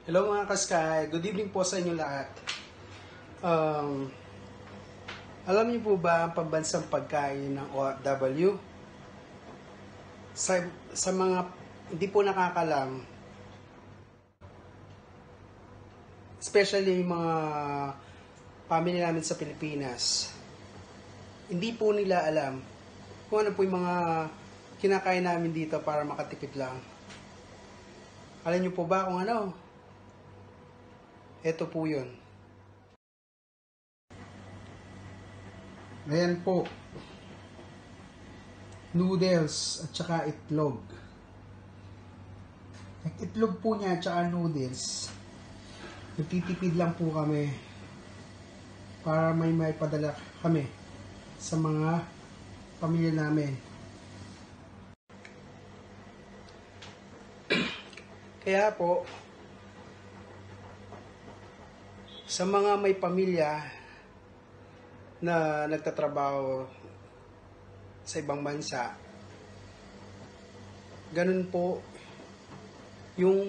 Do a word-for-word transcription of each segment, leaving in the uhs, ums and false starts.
Hello mga kaskay, good evening po sa inyo lahat. Um, alam niyo po ba ang pambansang pagkain ng O F W? Sa, sa mga hindi po nakakalam, especially yung mga family namin sa Pilipinas, hindi po nila alam kung ano po yung mga kinakain namin dito para makatipid lang. Alam niyo po ba kung ano? Ito po yun. Ayan po. Noodles at saka itlog. Itlog po niya at saka noodles. Nagtitipid lang po kami para may may padala kami sa mga pamilya namin. Kaya po, sa mga may pamilya na nagtatrabaho sa ibang bansa, ganun po yung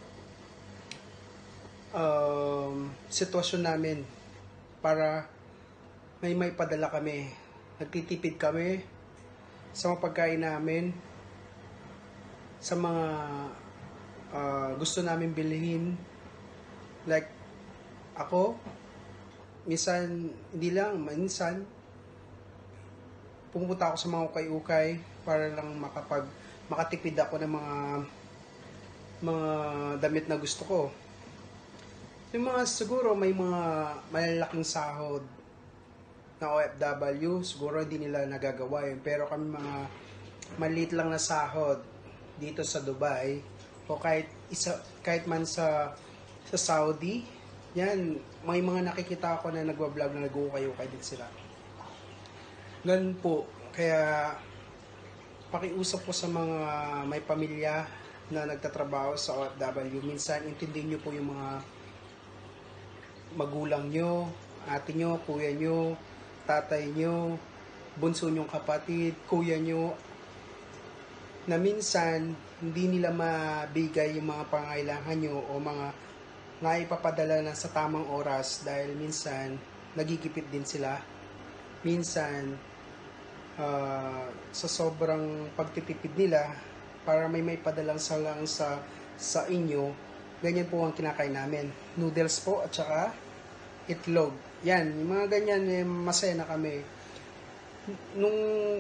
um, sitwasyon namin para may may padala kami. Nagtitipid kami sa mga pagkain namin, sa mga uh, gusto namin bilhin. Like ako, minsan, hindi lang, minsan, pumunta ako sa mga ukay-ukay para lang makapag, makatipid ako ng mga mga damit na gusto ko. Yung mga, siguro, may mga malalaking sahod na O F W, siguro hindi nila nagagawa yun. Pero kami mga maliit lang na sahod dito sa Dubai, o kahit, isa, kahit man sa, sa Saudi, yan, may mga nakikita ako na nagwa-vlog na nag-ukay-ukay din sila. Ganun po. Kaya, pakiusap po sa mga may pamilya na nagtatrabaho sa O F W. Minsan, intindihin nyo po yung mga magulang nyo, ate nyo, kuya nyo, tatay nyo, bunso nyong kapatid, kuya nyo, na minsan, hindi nila mabigay yung mga pangailangan nyo o mga na ipapadala na sa tamang oras dahil minsan nagigipit din sila. Minsan uh, sa sobrang pagtitipid nila para may may padalang sa lang sa sa inyo, ganyan po ang kinakain namin. Noodles po at saka itlog. Yan, yung mga ganyan, eh, masaya na kami. Nung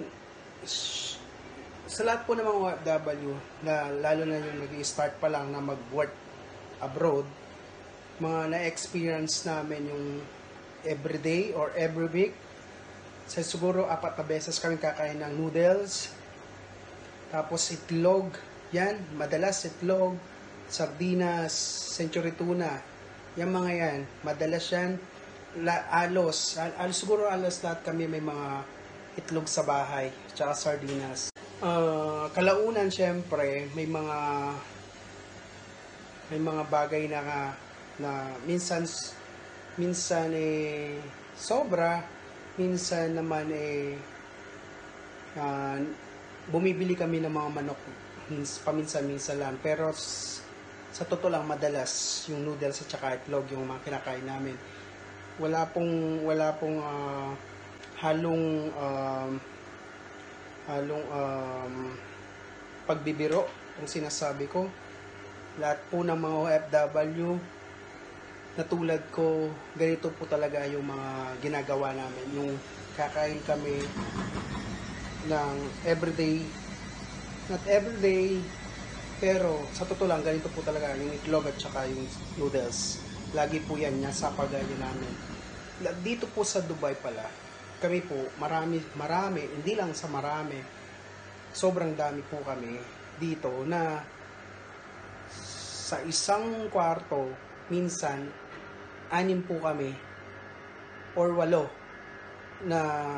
sa lahat po ng mga O F W na lalo na yung nag-i-start pa lang na mag-work abroad, mga na-experience namin yung everyday or every week. So, siguro apat na beses kami kakain ng noodles. Tapos itlog. Yan, madalas itlog, sardinas, century tuna. Yan mga yan, madalas yan. La, alos, al, al, siguro alos lahat kami may mga itlog sa bahay, tsaka sardinas. Uh, kalaunan, syempre, may mga may mga bagay na na minsan minsan eh sobra, minsan naman eh uh, bumibili kami ng mga manok paminsan-minsan lang, pero sa totoo lang madalas yung noodles at saka itlog yung mga kinakain namin. Wala pong wala pong uh, halong um, halong um, pagbibiro kung sinasabi ko. Lahat po ng mga O F W na tulad ko, ganito po talaga yung mga ginagawa namin. Yung kakain kami ng everyday, not everyday, pero sa totoo lang, ganito po talaga yung itlog at saka yung noodles. Lagi po yan, nasa pagkain namin. Dito po sa Dubai pala, kami po, marami, marami, hindi lang sa marami, sobrang dami po kami dito na sa isang kwarto, minsan, anim po kami or walo na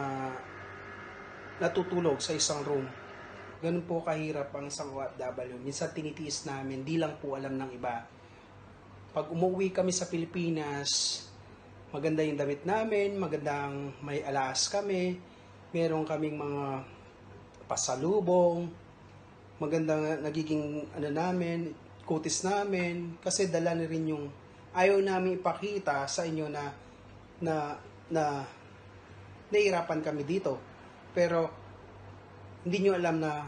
natutulog sa isang room. Ganun po kahirap ang isang O F W. Minsan tinitiis namin, di lang po alam ng iba. Pag umuwi kami sa Pilipinas, maganda yung damit namin, magandang may alas kami, meron kaming mga pasalubong, magandang nagiging ano namin, kutis namin, kasi dala na rin yung ayaw namin ipakita sa inyo na na na nahihirapan kami dito. Pero hindi nyo alam na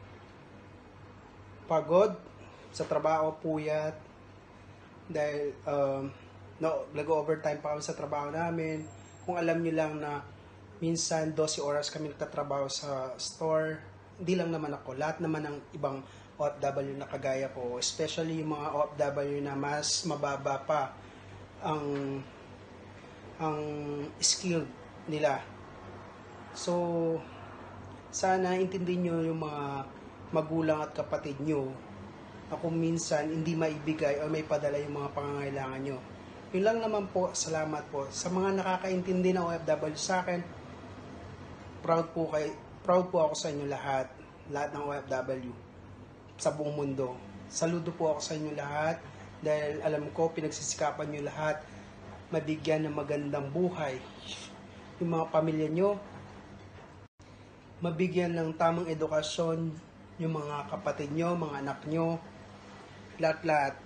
pagod sa trabaho, puyat, dahil um, no, nag-overtime pa kami sa trabaho namin. Kung alam nyo lang na minsan twelve oras kami nagtatrabaho sa store, hindi lang naman ako, lahat naman ng ibang O F W na kagaya ko, especially yung mga O F W na mas mababa pa ang ang skill nila. So, sana intindihin nyo yung mga magulang at kapatid nyo na kung minsan hindi maibigay o may padala yung mga pangangailangan nyo. Yun lang naman po, salamat po. Sa mga nakakaintindi ng O F W sa akin, proud po, kay, proud po ako sa inyo lahat, lahat ng O F W sa buong mundo. Saludo po ako sa inyo lahat dahil alam ko pinagsisikapan nyo lahat mabigyan ng magandang buhay yung mga pamilya nyo, mabigyan ng tamang edukasyon yung mga kapatid nyo, mga anak nyo, lahat-lahat.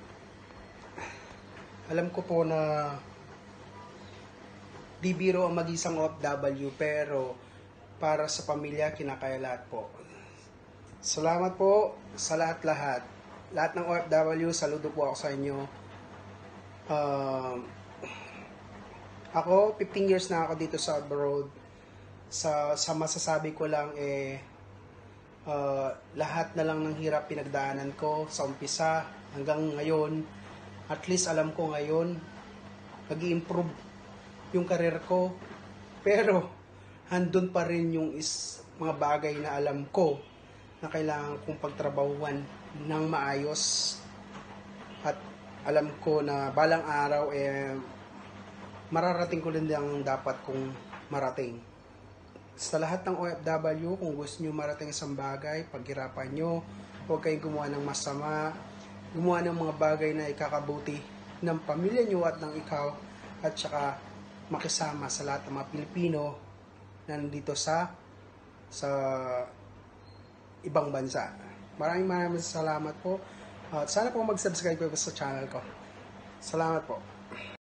Alam ko po na di biro ang mag-isang O F W, pero para sa pamilya kinakaya lahat po. Salamat po sa lahat-lahat. Lahat ng O F W, saludo po ako sa inyo. Uh, ako, fifteen years na ako dito sa abroad. Sa, sa masasabi ko lang, eh, uh, lahat na lang ng hirap pinagdaanan ko sa umpisa hanggang ngayon. At least alam ko ngayon, nag-i-improve yung career ko. Pero, handun pa rin yung is, mga bagay na alam ko na kailangan kong pagtrabahuan ng maayos. At alam ko na balang araw, eh, mararating ko rin ang dapat kong marating. Sa lahat ng O F W, kung gusto nyo marating isang bagay, paghirapan nyo, huwag kayong gumawa ng masama, gumawa ng mga bagay na ikakabuti ng pamilya nyo at ng ikaw, at saka makisama sa lahat ng mga Pilipino na nandito sa sa ibang bansa. Maraming maraming salamat po. At sana po mag-subscribe kayo sa channel ko. Salamat po.